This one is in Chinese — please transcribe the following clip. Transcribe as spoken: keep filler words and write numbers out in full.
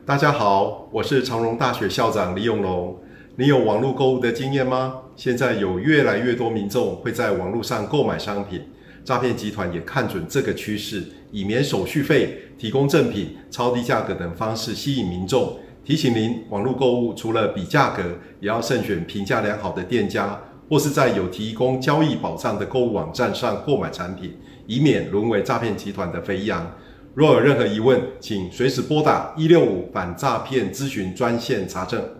大家好，我是长荣大学校长李永龙。你有网络购物的经验吗？现在有越来越多民众会在网络上购买商品，诈骗集团也看准这个趋势，以免手续费、提供赠品、超低价格等方式吸引民众。提醒您，网络购物除了比价格，也要慎选评价良好的店家，或是在有提供交易保障的购物网站上购买产品，以免沦为诈骗集团的肥羊。若有任何疑问，请随时拨打一六五反诈骗咨询专线查证。